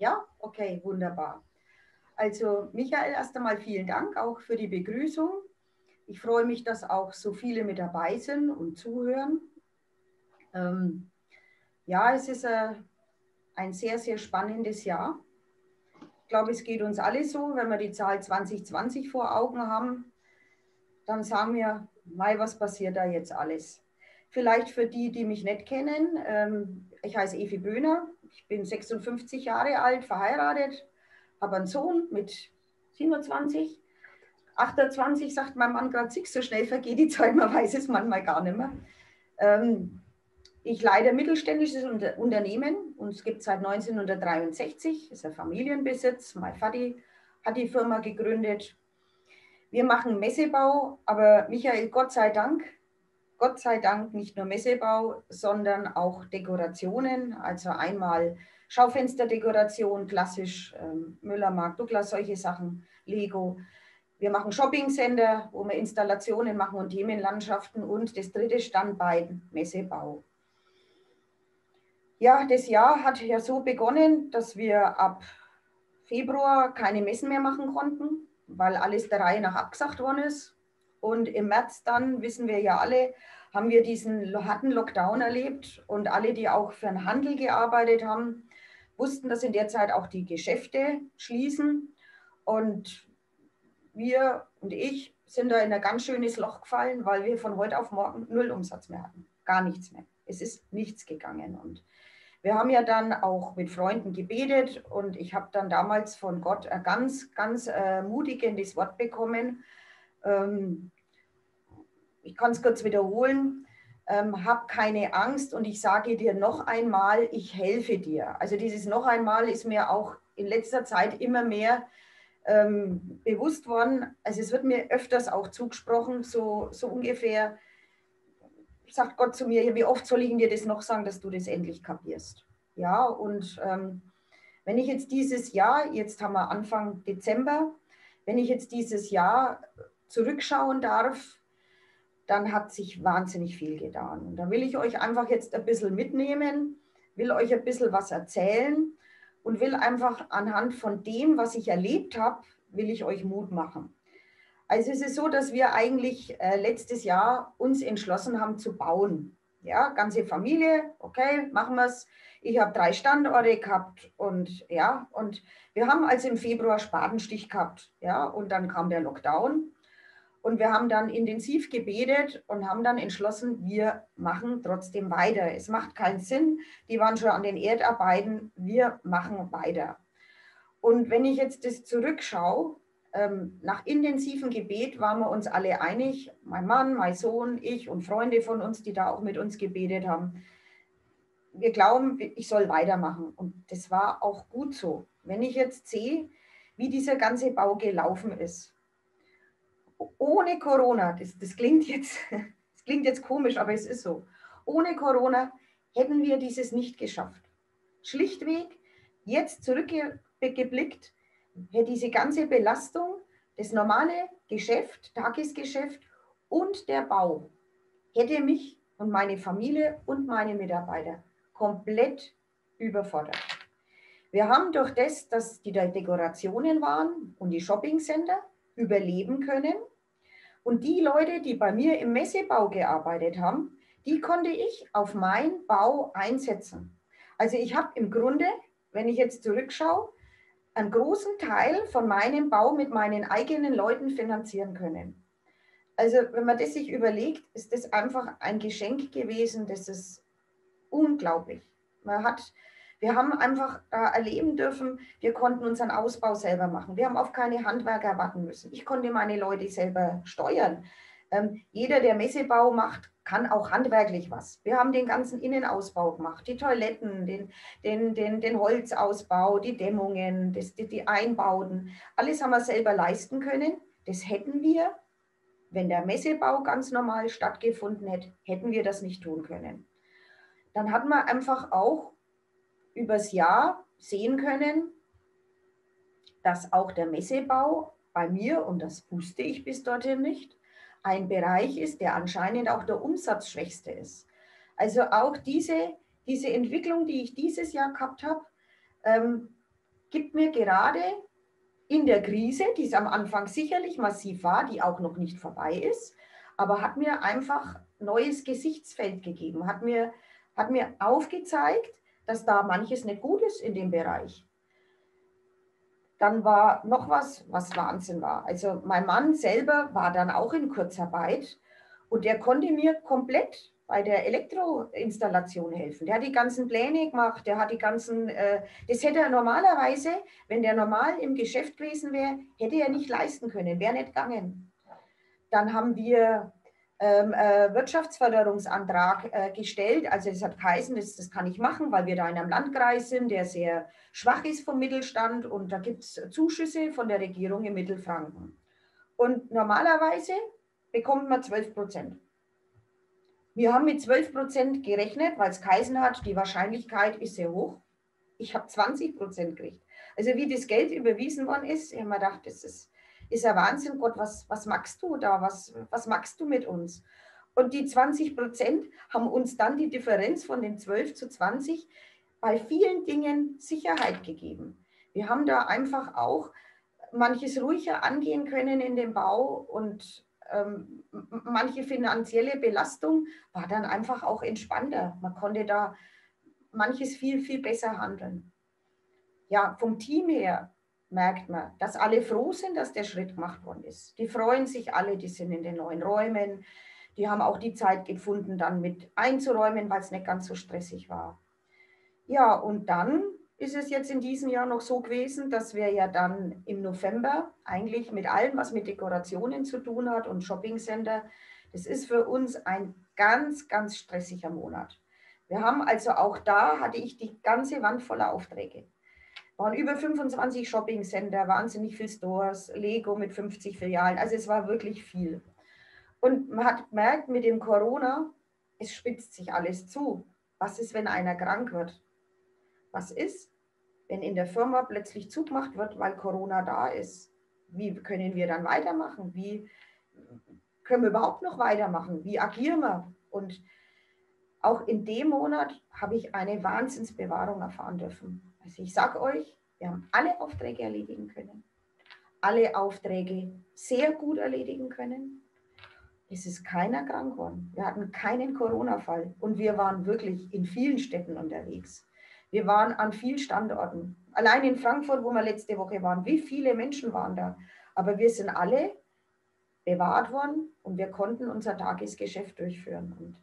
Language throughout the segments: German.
Ja, okay, wunderbar. Also Michael, erst einmal vielen Dank auch für die Begrüßung. Ich freue mich, dass auch so viele mit dabei sind und zuhören. Ähm, ja, es ist ein sehr, sehr spannendes Jahr. Ich glaube, es geht uns alle so, wenn wir die Zahl 2020 vor Augen haben, dann sagen wir, Mai, was passiert da jetzt alles? Vielleicht für die, die mich nicht kennen, ich heiße Evi Böhner, ich bin 56 Jahre alt, verheiratet, habe einen Sohn mit 27, 28, sagt mein Mann gerade, so schnell vergeht die Zeit, man weiß es manchmal gar nicht mehr. Ich leite ein mittelständisches Unternehmen, uns gibt es seit 1963, ist ein Familienbesitz, mein Vati hat die Firma gegründet. Wir machen Messebau, aber Michael, Gott sei Dank nicht nur Messebau, sondern auch Dekorationen. Also einmal Schaufensterdekoration, klassisch Müller, Douglas, solche Sachen, Lego. Wir machen Shopping-Center, wo wir Installationen machen und Themenlandschaften. Und das dritte Standbein, Messebau. Ja, das Jahr hat ja so begonnen, dass wir ab Februar keine Messen mehr machen konnten, weil alles der Reihe nach abgesagt worden ist. Und im März dann, wissen wir ja alle, haben wir diesen harten Lockdown erlebt. Und alle, die auch für den Handel gearbeitet haben, wussten, dass in der Zeit auch die Geschäfte schließen. Und wir und ich sind da in ein ganz schönes Loch gefallen, weil wir von heute auf morgen null Umsatz mehr hatten. Gar nichts mehr. Es ist nichts gegangen. Und wir haben ja dann auch mit Freunden gebetet und ich habe dann damals von Gott ein ganz, ganz mutigendes Wort bekommen. Ich kann es kurz wiederholen. Hab keine Angst und ich sage dir noch einmal, ich helfe dir. Also dieses noch einmal ist mir auch in letzter Zeit immer mehr bewusst worden. Also es wird mir öfters auch zugesprochen, so ungefähr, sagt Gott zu mir, wie oft soll ich dir das noch sagen, dass du das endlich kapierst. Ja, und wenn ich jetzt dieses Jahr, jetzt haben wir Anfang Dezember, wenn ich jetzt dieses Jahr zurückschauen darf, dann hat sich wahnsinnig viel getan. Und da will ich euch einfach jetzt ein bisschen mitnehmen, will euch ein bisschen was erzählen und will einfach anhand von dem, was ich erlebt habe, will ich euch Mut machen. Also es ist so, dass wir eigentlich letztes Jahr uns entschlossen haben zu bauen. Ja, ganze Familie, okay, machen wir es. Ich habe 3 Standorte gehabt und ja, und wir haben also im Februar Spatenstich gehabt. Ja, und dann kam der Lockdown und wir haben dann intensiv gebetet und haben dann entschlossen, wir machen trotzdem weiter. Es macht keinen Sinn, die waren schon an den Erdarbeiten, wir machen weiter. Und wenn ich jetzt das zurückschaue, nach intensivem Gebet waren wir uns alle einig, mein Mann, mein Sohn, ich und Freunde von uns, die da auch mit uns gebetet haben. Wir glauben, ich soll weitermachen. Und das war auch gut so. Wenn ich jetzt sehe, wie dieser ganze Bau gelaufen ist, ohne Corona, das klingt jetzt komisch, aber es ist so. Ohne Corona hätten wir dieses nicht geschafft. Schlichtweg, jetzt zurückgeblickt, hätte diese ganze Belastung, das normale Geschäft, Tagesgeschäft und der Bau, hätte mich und meine Familie und meine Mitarbeiter komplett überfordert. Wir haben durch das, dass die Dekorationen waren und die Shoppingcenter, überleben können. Und die Leute, die bei mir im Messebau gearbeitet haben, die konnte ich auf meinen Bau einsetzen. Also ich habe im Grunde, wenn ich jetzt zurückschaue, einen großen Teil von meinem Bau mit meinen eigenen Leuten finanzieren können. Also wenn man das sich überlegt, ist das einfach ein Geschenk gewesen, das ist unglaublich. Wir haben einfach erleben dürfen, wir konnten unseren Ausbau selber machen. Wir haben auf keine Handwerker warten müssen. Ich konnte meine Leute selber steuern. Jeder, der Messebau macht, kann auch handwerklich was. Wir haben den ganzen Innenausbau gemacht, die Toiletten, den Holzausbau, die Dämmungen, die Einbauten. Alles haben wir selber leisten können. Das hätten wir, wenn der Messebau ganz normal stattgefunden hätte, hätten wir das nicht tun können. Dann hat man einfach auch übers Jahr sehen können, dass auch der Messebau bei mir, und das wusste ich bis dorthin nicht, ein Bereich ist, der anscheinend auch der umsatzschwächste ist. Also auch diese Entwicklung, die ich dieses Jahr gehabt habe, gibt mir gerade in der Krise, die es am Anfang sicherlich massiv war, die auch noch nicht vorbei ist, aber hat mir einfach neues Gesichtsfeld gegeben, hat mir aufgezeigt, dass da manches nicht gut ist in dem Bereich. Dann war noch was, was Wahnsinn war. Also mein Mann selber war dann auch in Kurzarbeit und der konnte mir komplett bei der Elektroinstallation helfen. Der hat die ganzen Pläne gemacht, der hat die ganzen, das hätte er normalerweise, wenn der normal im Geschäft gewesen wäre, hätte er nicht leisten können, wäre nicht gegangen. Dann haben wir Wirtschaftsförderungsantrag gestellt. Also es hat geheißen, das kann ich machen, weil wir da in einem Landkreis sind, der sehr schwach ist vom Mittelstand und da gibt es Zuschüsse von der Regierung in Mittelfranken. Und normalerweise bekommt man 12%. Wir haben mit 12% gerechnet, weil es geheißen hat, die Wahrscheinlichkeit ist sehr hoch. Ich habe 20% gekriegt. Also wie das Geld überwiesen worden ist, ich habe mir gedacht, das ist ja Wahnsinn, Gott, was machst du da? Was machst du mit uns? Und die 20% haben uns dann die Differenz von den 12 zu 20 bei vielen Dingen Sicherheit gegeben. Wir haben da einfach auch manches ruhiger angehen können in dem Bau und manche finanzielle Belastung war dann einfach auch entspannter. Man konnte da manches viel, viel besser handeln. Ja, vom Team her merkt man, dass alle froh sind, dass der Schritt gemacht worden ist. Die freuen sich alle, die sind in den neuen Räumen. Die haben auch die Zeit gefunden, dann mit einzuräumen, weil es nicht ganz so stressig war. Ja, und dann ist es jetzt in diesem Jahr noch so gewesen, dass wir ja dann im November eigentlich mit allem, was mit Dekorationen zu tun hat und Shoppingcenter, das ist für uns ein ganz, ganz stressiger Monat. Wir haben also auch da, hatte ich die ganze Wand voller Aufträge. Waren über 25 Shoppingcenter, wahnsinnig viele Stores, Lego mit 50 Filialen, also es war wirklich viel. Und man hat gemerkt, mit dem Corona, es spitzt sich alles zu. Was ist, wenn einer krank wird? Was ist, wenn in der Firma plötzlich zugemacht wird, weil Corona da ist? Wie können wir dann weitermachen? Wie können wir überhaupt noch weitermachen? Wie agieren wir? Und auch in dem Monat habe ich eine Wahnsinnsbewahrung erfahren dürfen. Also ich sage euch, wir haben alle Aufträge erledigen können. Alle Aufträge sehr gut erledigen können. Es ist keiner krank geworden. Wir hatten keinen Corona-Fall und wir waren wirklich in vielen Städten unterwegs. Wir waren an vielen Standorten. Allein in Frankfurt, wo wir letzte Woche waren, wie viele Menschen waren da? Aber wir sind alle bewahrt worden und wir konnten unser Tagesgeschäft durchführen. Und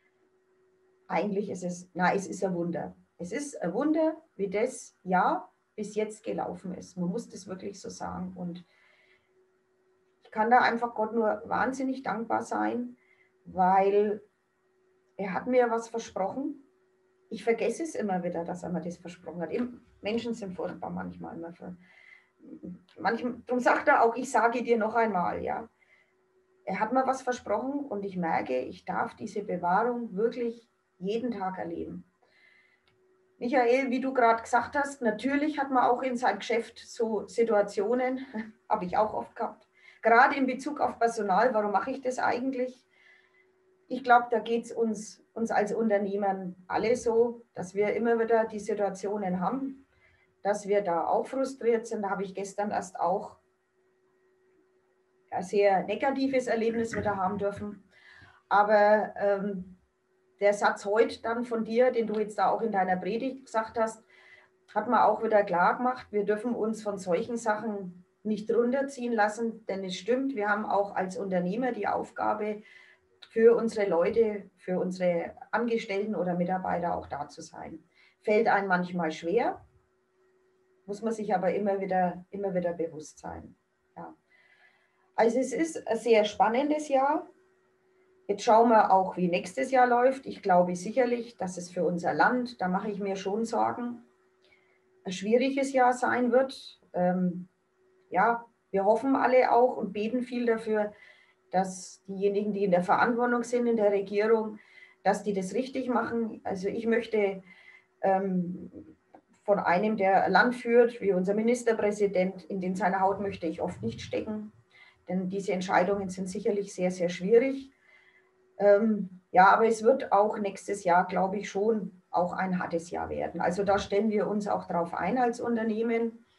eigentlich ist es, es ist ein Wunder. Es ist ein Wunder, wie das Jahr bis jetzt gelaufen ist. Man muss das wirklich so sagen. Und ich kann da einfach Gott nur wahnsinnig dankbar sein, weil er hat mir was versprochen. Ich vergesse es immer wieder, dass er mir das versprochen hat. Menschen sind furchtbar manchmal. Darum sagt er auch, ich sage dir noch einmal, ja. Er hat mir was versprochen und ich merke, ich darf diese Bewahrung wirklich jeden Tag erleben. Michael, wie du gerade gesagt hast, natürlich hat man auch in seinem Geschäft so Situationen, habe ich auch oft gehabt. Gerade in Bezug auf Personal, warum mache ich das eigentlich? Ich glaube, da geht es uns als Unternehmern alle so, dass wir immer wieder die Situationen haben, dass wir da auch frustriert sind. Da habe ich gestern erst auch ein sehr negatives Erlebnis wieder haben dürfen. Aber der Satz heute dann von dir, den du jetzt da auch in deiner Predigt gesagt hast, hat man auch wieder klar gemacht, wir dürfen uns von solchen Sachen nicht runterziehen lassen, denn es stimmt, wir haben auch als Unternehmer die Aufgabe, für unsere Leute, für unsere Angestellten oder Mitarbeiter auch da zu sein. Fällt einem manchmal schwer, muss man sich aber immer wieder bewusst sein. Ja. Also es ist ein sehr spannendes Jahr. Jetzt schauen wir auch, wie nächstes Jahr läuft. Ich glaube sicherlich, dass es für unser Land, da mache ich mir schon Sorgen, ein schwieriges Jahr sein wird. Ja, wir hoffen alle auch und beten viel dafür, dass diejenigen, die in der Verantwortung sind in der Regierung, dass die das richtig machen. Also ich möchte von einem, der Land führt, wie unser Ministerpräsident, in seiner Haut möchte ich oft nicht stecken, denn diese Entscheidungen sind sicherlich sehr, sehr schwierig. Ja, aber es wird auch nächstes Jahr, glaube ich, schon auch ein hartes Jahr werden. Also da stellen wir uns auch drauf ein als Unternehmen.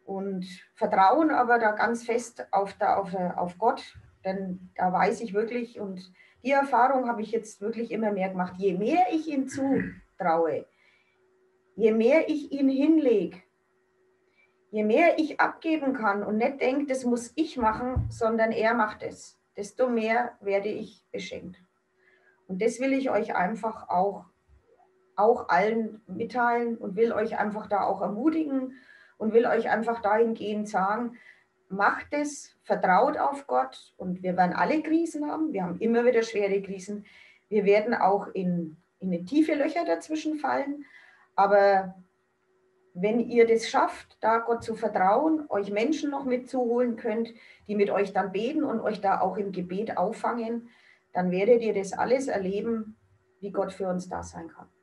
und vertrauen aber da ganz fest auf Gott, denn da weiß ich wirklich, und die Erfahrung habe ich jetzt wirklich immer mehr gemacht, je mehr ich ihm zutraue, je mehr ich ihn hinlege, je mehr ich abgeben kann und nicht denke, das muss ich machen, sondern er macht es, desto mehr werde ich beschenkt. Und das will ich euch einfach auch allen mitteilen und will euch einfach da auch ermutigen und will euch einfach dahingehend sagen, macht es, vertraut auf Gott, und wir werden alle Krisen haben, wir haben immer wieder schwere Krisen, wir werden auch in eine tiefe Löcher dazwischen fallen, aber wenn ihr das schafft, da Gott zu vertrauen, euch Menschen noch mitzuholen könnt, die mit euch dann beten und euch da auch im Gebet auffangen, dann werdet ihr das alles erleben, wie Gott für uns da sein kann.